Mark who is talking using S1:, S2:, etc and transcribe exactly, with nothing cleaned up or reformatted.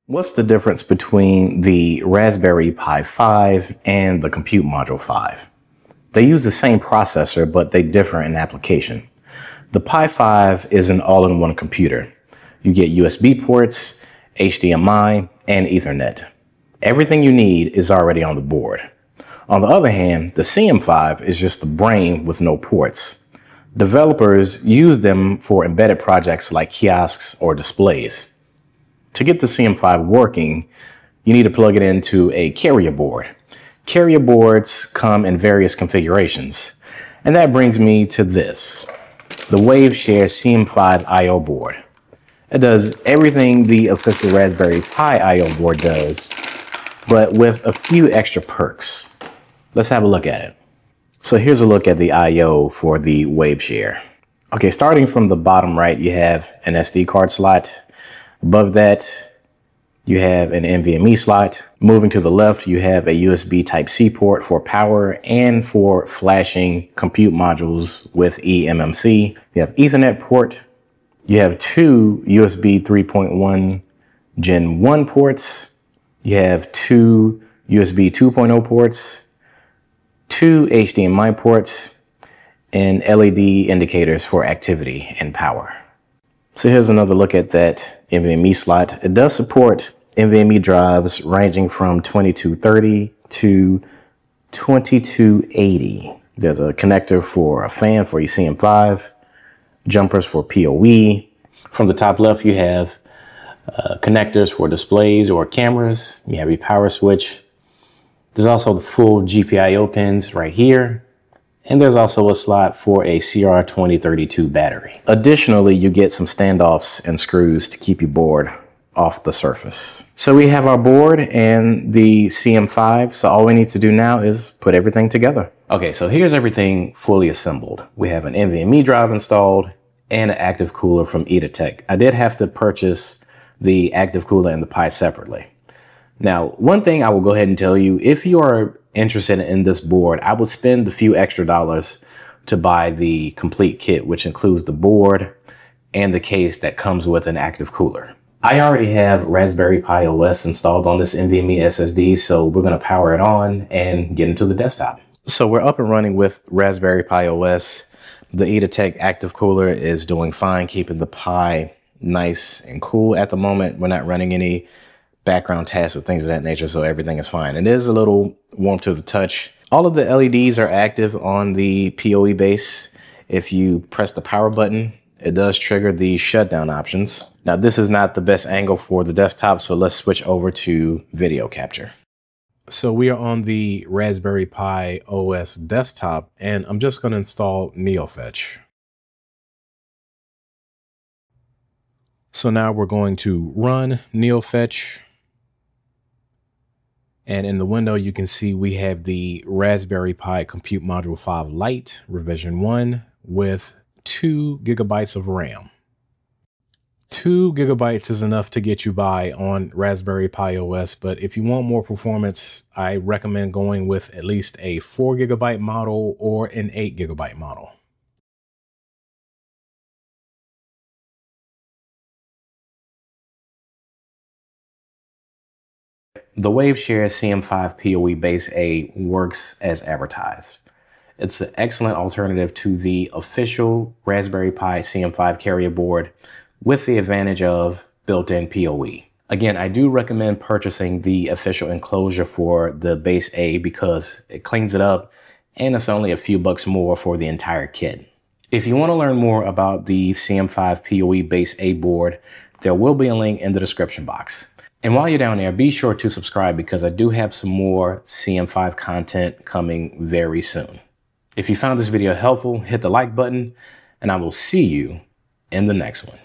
S1: What's the difference between the Raspberry Pi five and the Compute Module five? They use the same processor, but they differ in application. The Pi five is an all-in-one computer. You get U S B ports, H D M I, and Ethernet. Everything you need is already on the board. On the other hand, the C M five is just the brain with no ports. Developers use them for embedded projects like kiosks or displays. To get the C M five working, you need to plug it into a carrier board. Carrier boards come in various configurations. And that brings me to this, the Waveshare C M five I O board. It does everything the official Raspberry Pi I O board does, but with a few extra perks. Let's have a look at it. So here's a look at the I O for the Waveshare. Okay, starting from the bottom right, you have an S D card slot. Above that, you have an N V M e slot. Moving to the left, you have a U S B Type C port for power and for flashing compute modules with E M M C. You have Ethernet port. You have two U S B three point one Gen one ports. You have two U S B two point oh ports, two H D M I ports, and L E D indicators for activity and power. So here's another look at that N V M e slot. It does support N V M e drives ranging from twenty-two thirty to twenty-two eighty. There's a connector for a fan for your C M five, jumpers for P O E. From the top left, you have uh, connectors for displays or cameras. You have your power switch. There's also the full G P I O pins right here. And there's also a slot for a C R twenty thirty-two battery. Additionally, you get some standoffs and screws to keep your board off the surface. So we have our board and the C M five. So all we need to do now is put everything together. Okay, so here's everything fully assembled. We have an N V M e drive installed and an active cooler from EdaTech. I did have to purchase the active cooler and the Pi separately. Now, one thing I will go ahead and tell you, if you are interested in this board, I would spend a few extra dollars to buy the complete kit, which includes the board and the case that comes with an active cooler. I already have Raspberry Pi O S installed on this N V M e S S D, so we're going to power it on and get into the desktop. So we're up and running with Raspberry Pi O S. The EdaTech active cooler is doing fine, keeping the Pi nice and cool at the moment. We're not running any background tasks or things of that nature, so everything is fine. It is a little warm to the touch. All of the L E Ds are active on the P O E base. If you press the power button, it does trigger the shutdown options. Now, this is not the best angle for the desktop, so let's switch over to video capture. So we are on the Raspberry Pi O S desktop, and I'm just going to install NeoFetch. So now we're going to run NeoFetch. And in the window, you can see we have the Raspberry Pi Compute Module five Lite revision one with two gigabytes of RAM. Two gigabytes is enough to get you by on Raspberry Pi O S, but if you want more performance, I recommend going with at least a four gigabyte model or an eight gigabyte model. The Waveshare C M five P O E Base A works as advertised. It's an excellent alternative to the official Raspberry Pi C M five carrier board with the advantage of built-in P O E. Again, I do recommend purchasing the official enclosure for the Base A because it cleans it up and it's only a few bucks more for the entire kit. If you want to learn more about the C M five P O E Base A board, there will be a link in the description box. And while you're down there, be sure to subscribe because I do have some more C M five content coming very soon. If you found this video helpful, hit the like button, and I will see you in the next one.